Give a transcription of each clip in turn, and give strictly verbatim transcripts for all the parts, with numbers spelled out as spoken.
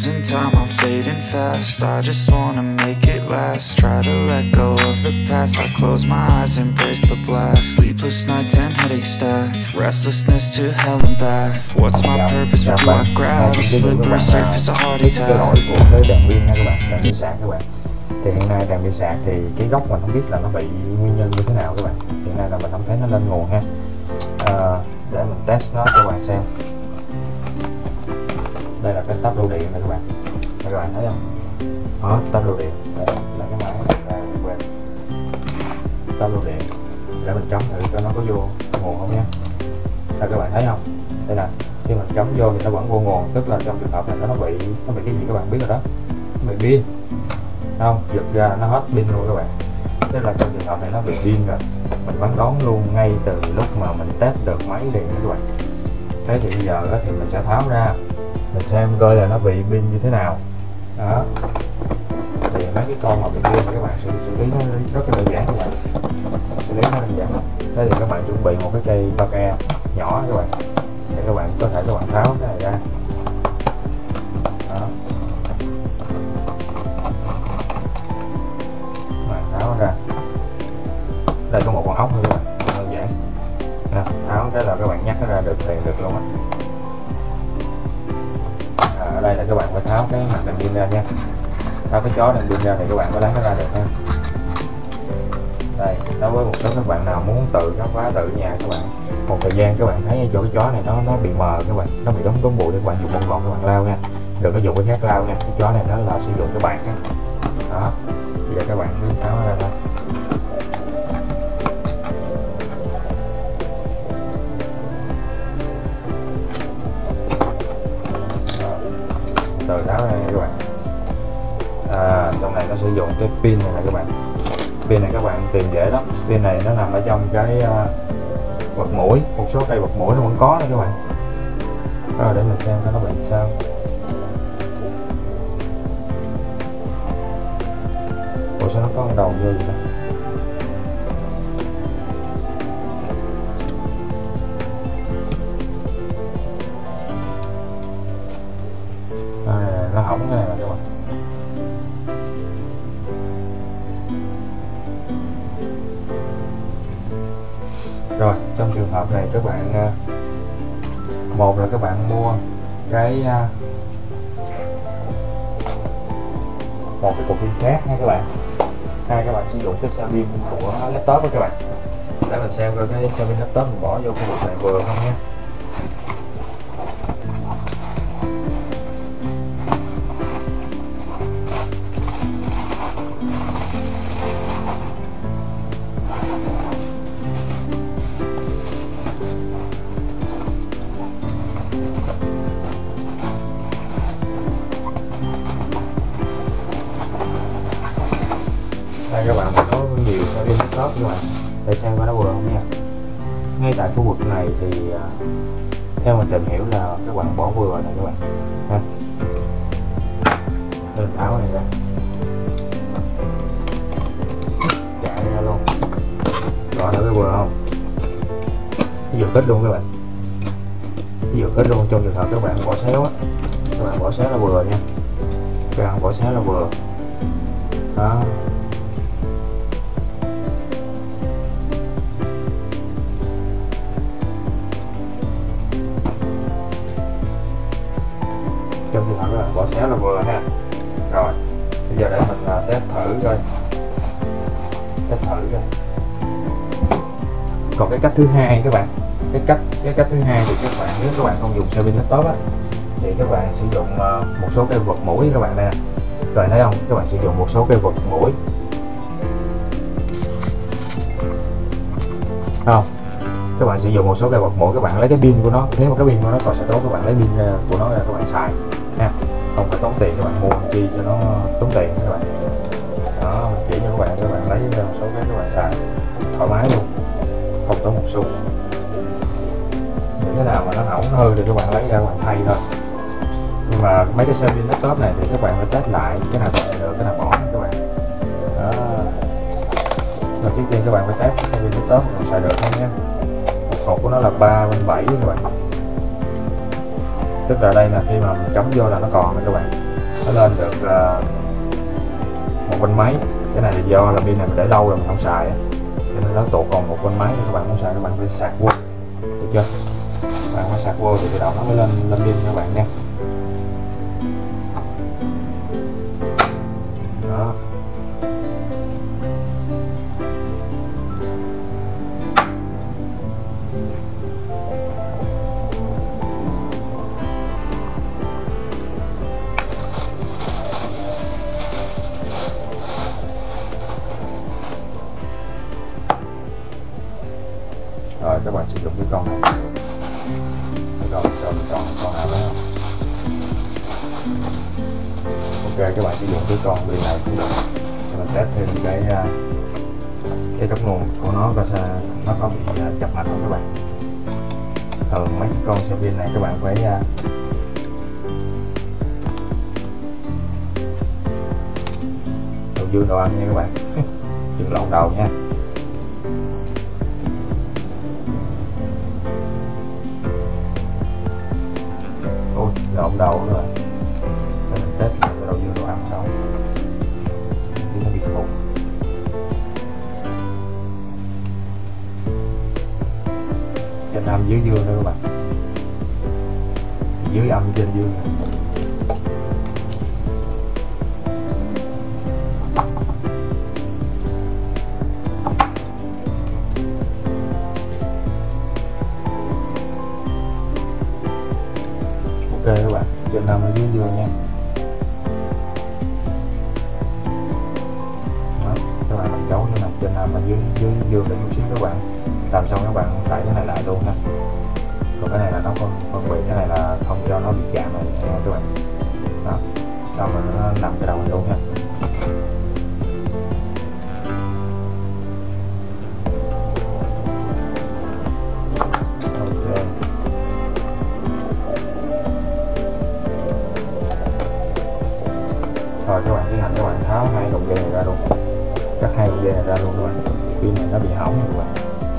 losing time, I'm fading fast. I just wanna make it last. Try to let go of the past. I close my eyes, embrace the blast. Sleepless nights and headache stack. Restlessness to hell and back. What's my purpose? What do I grab? A slippery surface, a heart cái đổi attack. của cái đèn pin nha các bạn, đèn pin sạc các bạn. Thì hiện nay đèn pin sạc thì cái góc mình không biết là nó bị nguyên nhân như thế nào các bạn. Hiện nay là mình không thấy nó lên nguồn ha. À, để mình test nó cho các bạn xem. Đây là cái tắp lưu điện này các bạn. Đây các bạn thấy không? Đó, tắp lưu điện. Đây là cái máy này là quên. Tắp lưu điện. Để mình chống thử cho nó có vô nguồn không nha. Đây các bạn thấy không? Đây là khi mình cắm vô thì nó vẫn vô nguồn, tức là trong trường hợp này nó bị nó bị cái gì các bạn biết rồi đó, nó bị pin không, giật ra nó hết pin luôn các bạn. Tức là trong trường hợp này nó bị pin rồi, mình vẫn đón luôn ngay từ lúc mà mình test được máy liền các bạn. Thế thì bây giờ thì mình sẽ tháo ra, mình xem coi là nó bị pin như thế nào đó. Thì mấy cái con mà bị pin thì các bạn xử, xử lý nó rất là đơn giản các bạn, xử lý nó đơn giản. Thế thì các bạn chuẩn bị một cái cây ba ke nhỏ các bạn, để các bạn có thể các bạn tháo cái này ra đó. Bạn tháo ra, đây có một con ốc thôi các bạn, đơn giản nè, tháo cái là các bạn nhắc nó ra được liền được luôn á. À, ở đây là các bạn phải tháo cái mặt đèn pin ra nha, tháo cái chó đèn pin ra thì các bạn mới lấy nó ra được nha. Đây, đối với một số các bạn nào muốn tự khám phá tự nhà các bạn, một thời gian các bạn thấy chỗ cái chó này nó nó bị mờ các bạn, nó bị đóng đóng bụi thì các bạn dùng bông gòn các bạn lao nha, đừng có dùng cái khác lao nha. Cái chó này nó là sử dụng cái bạc á đó. Bây giờ các bạn cứ tháo nó ra thôi. Từ tháo ra nha các bạn. À, trong này nó sử dụng cái pin này nè các bạn. Pin này các bạn tìm dễ lắm, pin này nó nằm ở trong cái uh, vật mũi, một số cây vật mũi nó vẫn có đây các bạn. Rồi để mình xem nó bị sao. Ủa sao nó có một đầu vô vậy đó? À, nó hỏng cái này nè các bạn. Rồi trong trường hợp này các bạn, một là các bạn mua cái một cái cục pin khác nha các bạn. Hai, các bạn sử dụng cái xe pin của laptop đó các bạn. Để mình xem coi cái xe pin laptop mình bỏ vô khu vực này vừa không nhé. Đây các bạn, mình có nhiều xe pin laptop các bạn, để xem có nó vừa không nha. Ngay tại khu vực này thì uh, theo mình tìm hiểu là các bạn bỏ vừa này các bạn ha. Lên tháo này ra, chạy ra luôn, gọi thử cái vừa không, vừa kết luôn các bạn, vừa kết luôn. Trong trường hợp các bạn bỏ xéo á, các bạn bỏ xéo là vừa nha, các bạn bỏ xéo là vừa đó. Trong trường hợp là bỏ xéo là vừa ha. Rồi bây giờ để mình uh, test thử coi, test thử coi. Còn cái cách thứ hai các bạn, cái cách cái cách thứ hai thì các bạn, nếu các bạn không dùng xe pin laptop á, thì các bạn sử dụng uh, một số cây vật mũi các bạn đây nè. Rồi thấy không, các bạn sử dụng một số cây vật mũi không, các bạn sử dụng một số cây vật mũi, các bạn lấy cái pin của nó, nếu mà cái pin của nó còn sẽ tốt, các bạn lấy pin của nó ra các bạn xài ha, không phải tốn tiền các bạn mua làm chi cho nó tốn tiền các bạn. Đó, mình chỉ cho các bạn, các bạn lấy ra một số cái các bạn xài thoải mái luôn, không tốn một xu. Những cái nào mà nó hỏng hư thì các bạn lấy ra các bạn thay thôi. Nhưng mà mấy cái xe pin laptop này thì các bạn phải test lại cái nào xài được, cái nào bỏ các bạn. Đó. Rồi trước tiên các bạn phải test xe pin laptop mình xài được không nhé. Một hộp của nó là ba bảy các bạn. Tức là đây là khi mà mình cắm vô là nó còn rồi các bạn. nó lên được uh, một bên mấy. Cái này là do là pin này mình để lâu rồi mình không xài á, cho nên nó tụt còn một bên mấy. Các bạn muốn xài các bạn phải sạc vô, được chưa? Các bạn phải sạc vô thì tự động nó mới lên lên pin các bạn nha. Đó. Rồi các bạn sử dụng cái con này. Rồi cho mình chọn con nào đó. Ok, các bạn sử dụng cái con pin này cũng được. Để mình test thêm cái cái góc nguồn của nó coi sao nó có bị chập mạch không các bạn. Thường mấy cái con xe pin này các bạn phải đầu dương đồ ăn nha các bạn. Đừng lộn đầu nha. Ôi, lộn đầu rồi. Để mình test lại cái đầu dương đồ ăn đâu. Nó bị khùng. Trên âm dưới dương thôi các bạn. Dưới âm trên dương. Ok các bạn, trên âm ở dưới dương nha. Đó, các bạn làm dấu cho nằm trên âm ở dưới dưới dương để chút xíu các bạn. Làm xong các bạn tải cái này lại luôn ha. Còn cái này là nó phân phân biệt, cái này là không cho nó bị chạm này nha các bạn. Đó, xong rồi nó nằm cái đầu này luôn ha. Rồi các bạn tiến hành các bạn tháo hai đầu dây này ra luôn, cắt hai đầu dây này ra luôn các bạn. Pin này nó bị hỏng các bạn.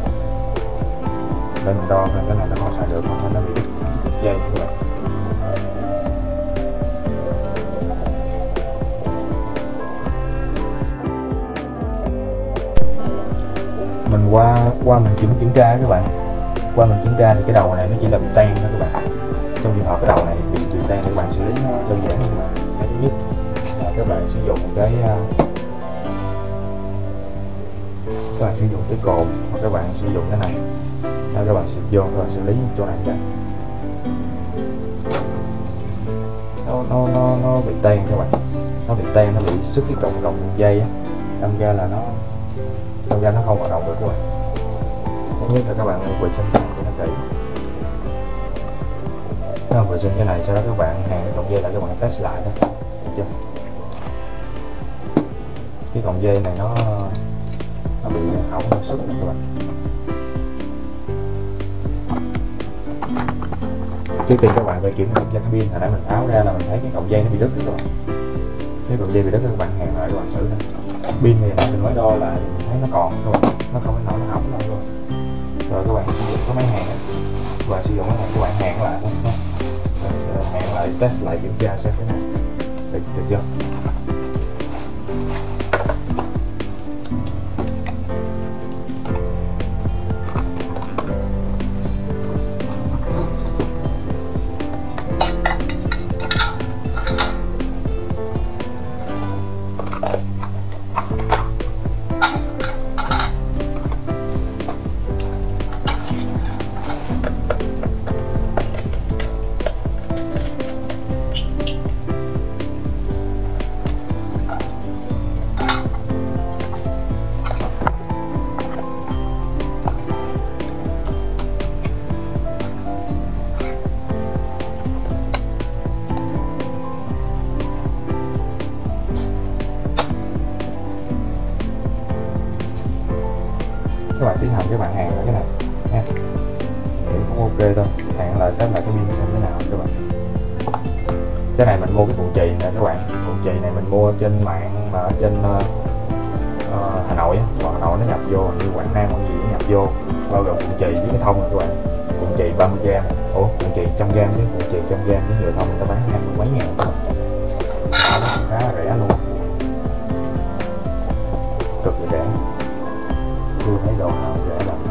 Để mình đo cái này nó còn xài được không, nó bị đứt dây các bạn. Mình qua qua mình kiểm kiểm tra các bạn. Qua mình kiểm tra thì cái đầu này nó chỉ là bị tan thôi các bạn. Trong trường hợp cái đầu này bị bị tan thì các bạn xử lý nó đơn giản các bạn. Cái thứ nhất là các bạn sử dụng cái các bạn sử dụng cái cồn, hoặc các bạn sử dụng cái này. Đây, các bạn xịt vô các bạn xử lý chỗ này cho nó nó nó nó bị tan các bạn. Nó bị tan, nó bị sức cái cọng cọng dây á, đâm ra là nó đâm ra nó không hoạt động được các bạn. Thứ nhất là các bạn vệ sinh cho nó kỹ. Các bạn vệ sinh cái này, sau đó các bạn hàn cái cọng dây lại, các bạn test lại đó, được chưa? Cái cọng dây này nó nó bị hỏng nó sức này các bạn. Trước tiên các bạn phải kiểm tra cái pin. Hồi nãy mình tháo ra là mình thấy cái cọng dây nó bị đứt các bạn. Cái cọng dây bị đứt các bạn hàn lại các bạn xử ra. Pin thì mình mới đo là mình thấy nó còn các bạn, nó không có nổi nó hỏng đâu rồi. Rồi các bạn sử dụng cái máy hàn á, các bạn sử dụng cái này các bạn hàn lại thôi, hàn lại test lại kiểm tra xem cái này được, được chưa? Các bạn tiến hành các bạn hàn lại cái này nha, nghĩ cũng ok thôi. Hàn lại test lại cái pin xem thế nào các bạn. Cái này mình mua cái phụ trì này các bạn. Phụ trì này mình mua trên mạng mà ở trên uh, uh, Hà Nội á, Hà Nội nó nhập vô như Quảng Nam còn gì nó nhập vô, bao gồm phụ trì với cái thông này các bạn. Phụ trì ba mươi gam, ủa phụ trì trăm gam chứ, phụ trì trăm gam với nhựa thông người ta bán hai mươi mấy ngàn các bạn. khá rẻ luôn, cực kỳ rẻ, chưa thấy đồ nào rẻ đâu.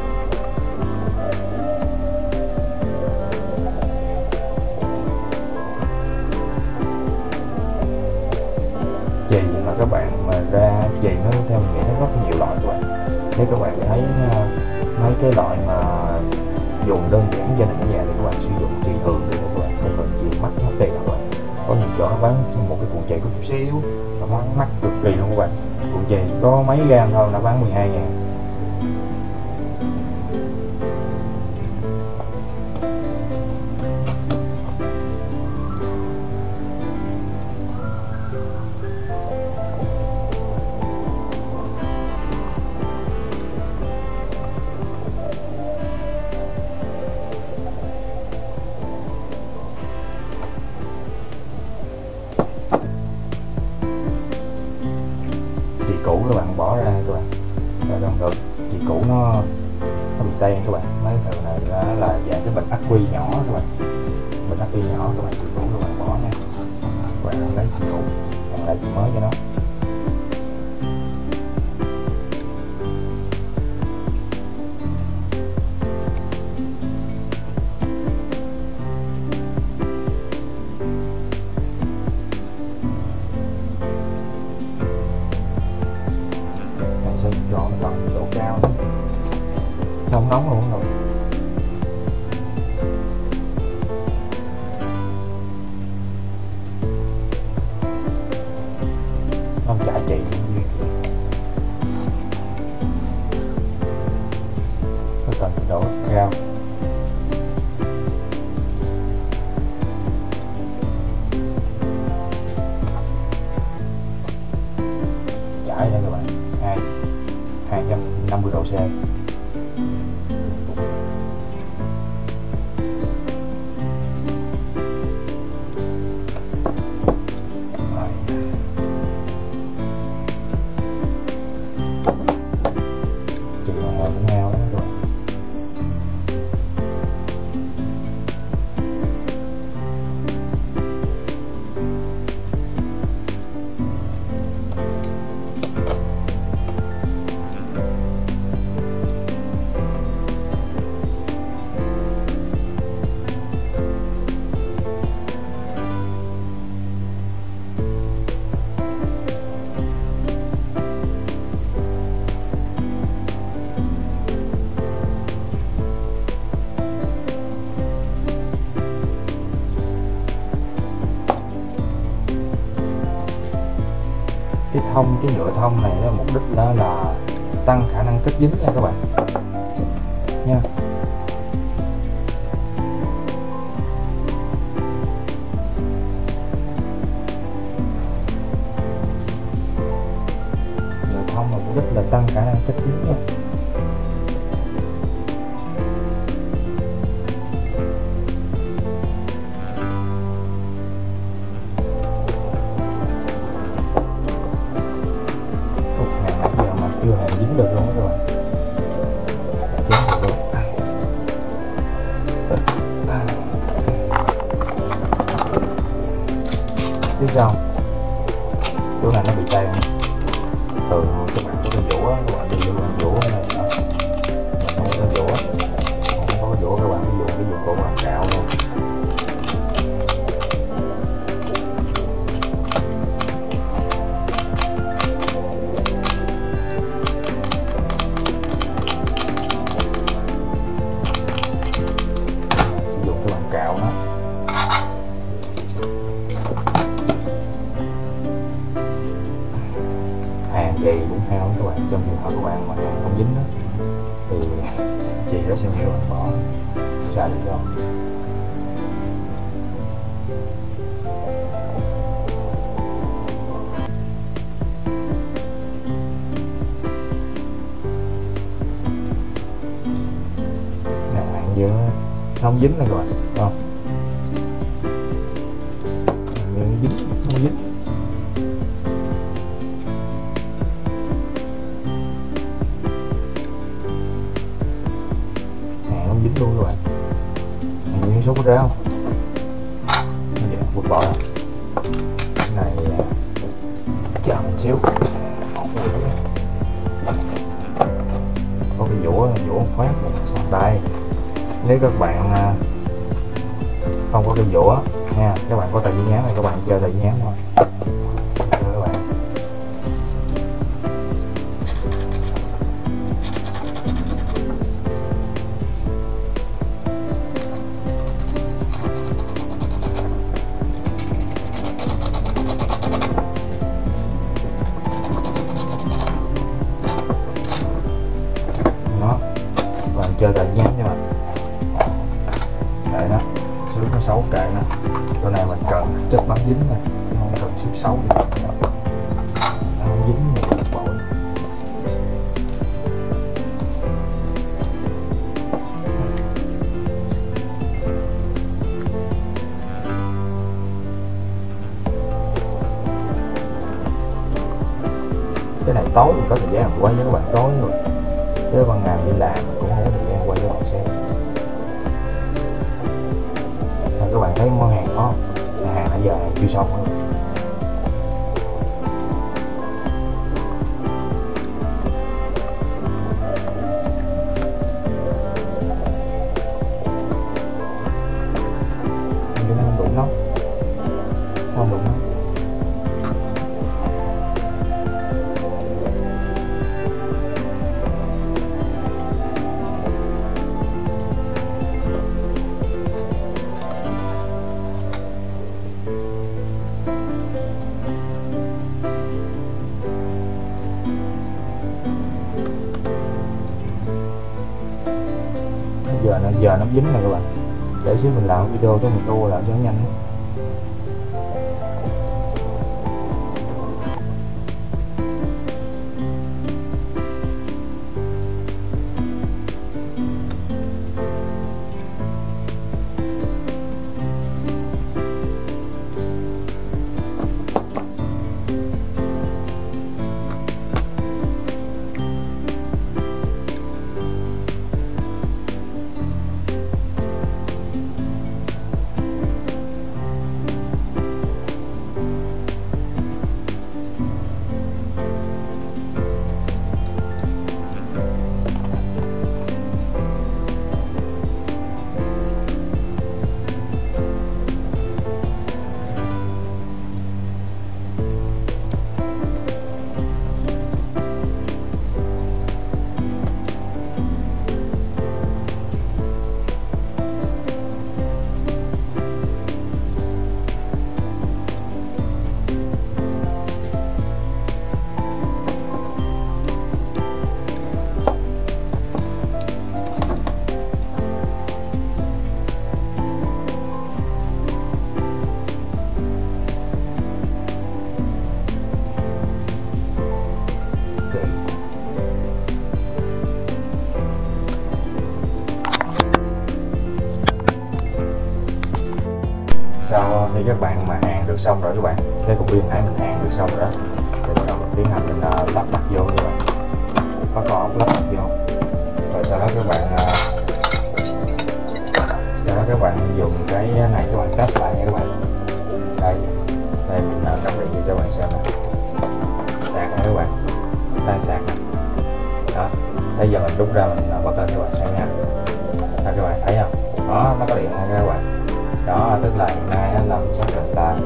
Chì mà các bạn mà ra chì nó theo mình nghĩ nó rất nhiều loại các bạn. Nếu các bạn thấy mấy cái loại mà dùng đơn giản gia đình ở nhà thì các bạn sử dụng chì thường đi các bạn, không cần chì mắc mắc tiền các bạn. Có nhiều chỗ nó bán một cái cuộn chì có chút xíu nó bán mắc cực kỳ luôn các bạn, cuộn chì có mấy gram thôi nó bán mười hai ngàn. Chì cũ các bạn bỏ ra các bạn, rồi đồng được chì cũ nó nó bị tan các bạn. Mấy thứ này là, là dạng cái bình ắc quy nhỏ các bạn, bình ắc quy nhỏ các bạn, chì cũ các bạn bỏ nha. Các bạn lấy chì cũ, bạn lại chì mới cho nó. Sẽ dọn tận độ cao đó. Không nóng luôn rồi. Không chả chị có cần độ cao. Chải đây các bạn, hai hai trăm năm mươi độ C. Chị là ngồi cũng ngao lắm các bạn. Cái thông, cái nhựa thông này nó mục đích đó là tăng khả năng kết dính nha các bạn nha. Nhựa thông là mục đích là tăng khả năng kết dính nha. Chưa hề dính được luôn các bạn. Biết sao chỗ này nó bị tan. Thường các bạn có cái dũa các bạn đi vô cái dũa này đó. Mình không có cái dũa, không có cái dũa các bạn dùng cái dụng cụ làm cạo luôn. Cạo nó. Hàng chì cũng hao các bạn, trong trường hợp các bạn mà hàng không dính đó, thì chì nó sẽ nhiều, bạn bỏ xài được không? Hàng giữa không dính này các bạn, không? Hàng dính, không dính. Hàng không dính luôn các bạn. Hàng như số có ra không? Vậy, vứt bỏ rồi. Cái này xíu. Có cái dũa dũa phát một sàn tay. Nếu các bạn không có cái dũa nha, các bạn có tay giấy nhám thì các bạn chơi tay giấy nhám thôi. Các bạn. Đó, các bạn chơi tay giấy nhám cho mình. Để đó, xước nó xấu kệ nè. Chỗ này mình cần chất bám dính nè, không cần xước xấu gì. Không dính thì bội. Cái này tối thì có thời gian quay với các bạn tối rồi, chứ ban ngày đi làm cũng không có thời gian quay với các bạn xem. Các bạn thấy món hàng đó, hàng nãy giờ chưa xong nữa. Nó không đủ nóng, không đủ nóng. Giờ nó giờ nó dính này các bạn, để xíu mình làm video cho mình tua làm cho nó nhanh. Sau khi các bạn mà hàng được xong rồi các bạn, cái cục pin nãy mình hàng được xong rồi đó, thì bắt đầu mình tiến hành mình uh, lắp đặt vô các bạn, bắt con ốc lắp đặt vô, rồi sau đó các bạn uh, sau đó các bạn dùng cái này các bạn test lại nha các bạn. Đây, đây mình uh, cắm điện cho các bạn xem nè, sạc nè các bạn, đang sạc nè, đó. Bây giờ mình rút ra mình uh, bật lên các bạn xem nha. Đây, các bạn thấy không? Đó, nó có điện nha các bạn. Đó, tức là hiện nay là mình xác định là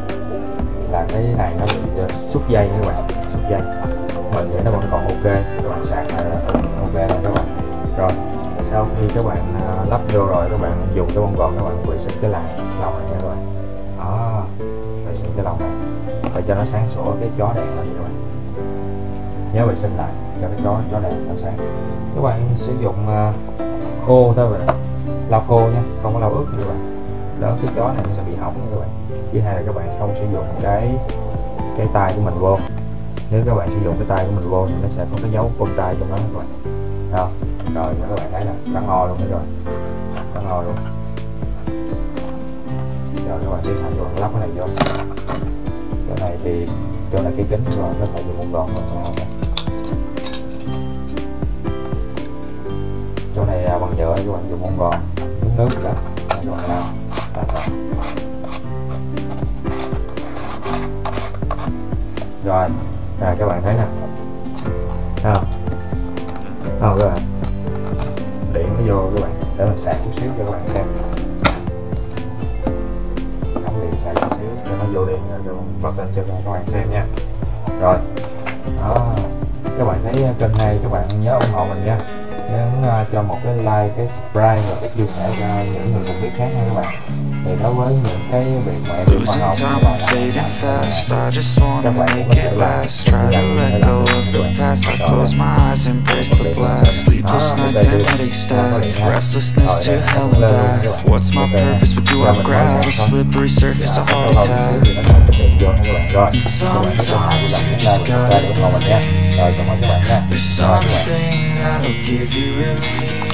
là cái này nó bị xúc dây các bạn, xúc dây mình nghĩ nó vẫn còn ok, các bạn sạc này là ok rồi các bạn. Rồi sau khi các bạn lắp vô rồi, các bạn dùng cái bông gòn các bạn vệ sinh cái làn lồng này nha các bạn. Đó, vệ sinh cái lồng này để cho nó sáng sủa cái chó đèn lên các bạn, nhớ vệ sinh lại cho cái chó chó đèn nó sáng. Các bạn sử dụng uh, khô thôi vậy, lau khô nha, không có lau ướt nha các bạn, đỡ cái chó này nó sẽ bị hỏng nha các bạn. Thứ hai là các bạn không sử dụng cái cái tay của mình vô. Nếu các bạn sử dụng cái tay của mình vô thì nó sẽ có cái dấu vân tay trong đó các bạn. Đó. Rồi các bạn thấy là đã ngon luôn rồi, đã ngon luôn. Rồi các bạn tiến hành vô lắp cái này vô. Cái này thì chỗ này cái kính rồi có thể dùng một gòn rồi. Chỗ này bằng nhựa các bạn dùng một gòn, nước nước đó. Các bạn nào. Rồi Rồi các bạn thấy nè, thấy không? Thấy không các bạn? Điện nó vô các bạn, để mình sạc chút xíu cho các bạn xem. Cắm điện sạc chút xíu cho nó vô điện, vô bật lên cho các bạn xem nha. Rồi, đó, các bạn thấy kênh này các bạn nhớ ủng hộ mình nha, nhấn uh, cho một cái like, cái subscribe và cái chia sẻ cho những người cùng việc khác nha các bạn. Thì đối với những cái việc mẹ việc hoa hồng các bạn các bạn cũng có thể là Try to let go of the past. I close my eyes, embrace the blast. Sleepless nights and headache stack. Restlessness to hell and back. What's my purpose? What do I grab? A slippery surface, a heart attack. And sometimes you just gotta believe there's something that'll give you relief.